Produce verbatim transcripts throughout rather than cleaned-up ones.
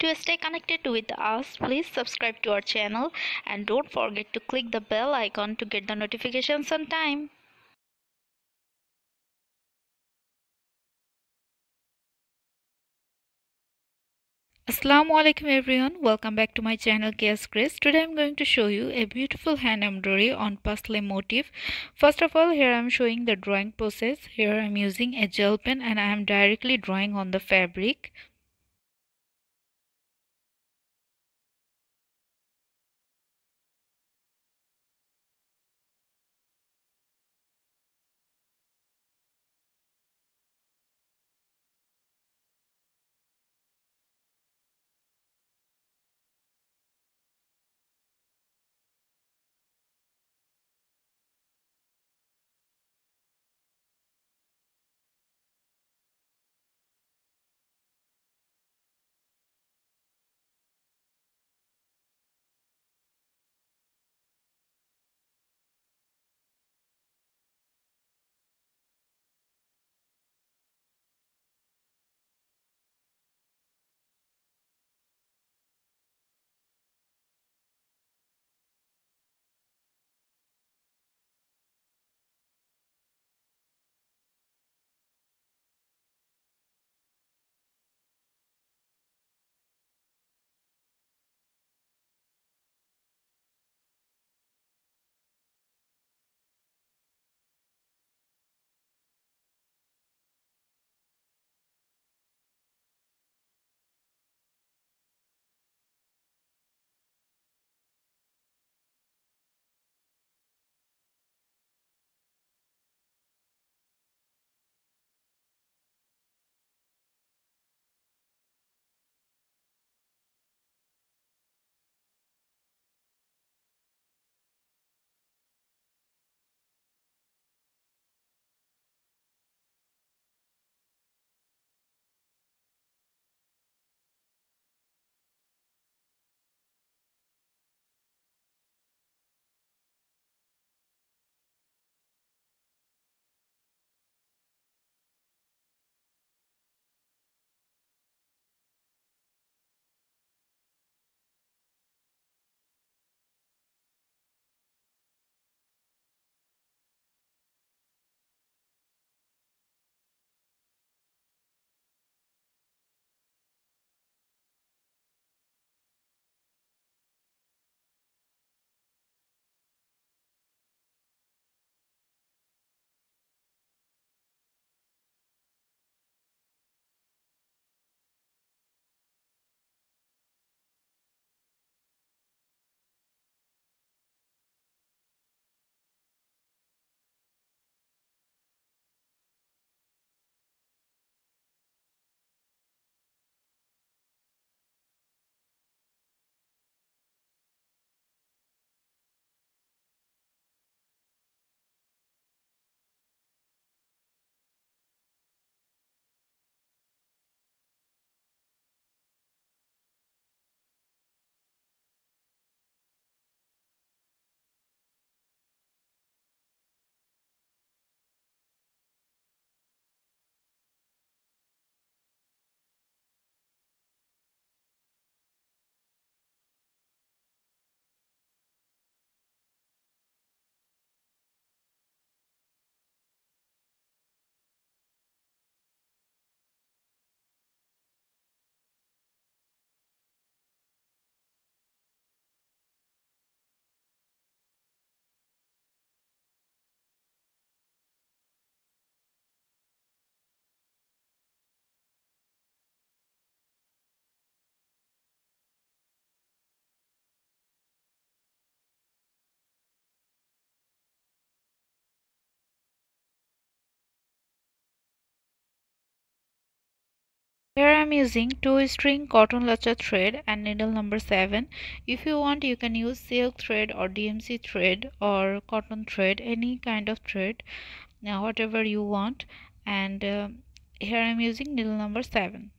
To stay connected with us, please subscribe to our channel and don't forget to click the bell icon to get the notifications on time. Assalamu alaikum everyone, welcome back to my channel Chaos Grace. Today I'm going to show you a beautiful hand embroidery on parsley motif. First of all, here I'm showing the drawing process. Here I'm using a gel pen and I am directly drawing on the fabric. Here I am using two string cotton lacha thread and needle number seven. If you want, you can use silk thread or D M C thread or cotton thread, any kind of thread, now whatever you want. And uh, here I am using needle number seven.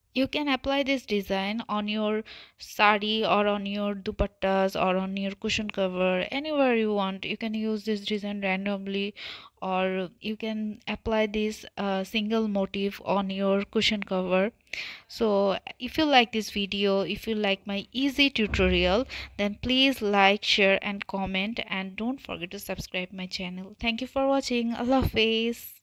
You can apply this design on your sari or on your dupattas or on your cushion cover, anywhere you want. You can use this design randomly, or you can apply this uh, single motif on your cushion cover. So if you like this video, if you like my easy tutorial, then please like, share and comment, and don't forget to subscribe my channel. Thank you for watching. Allah Hafiz.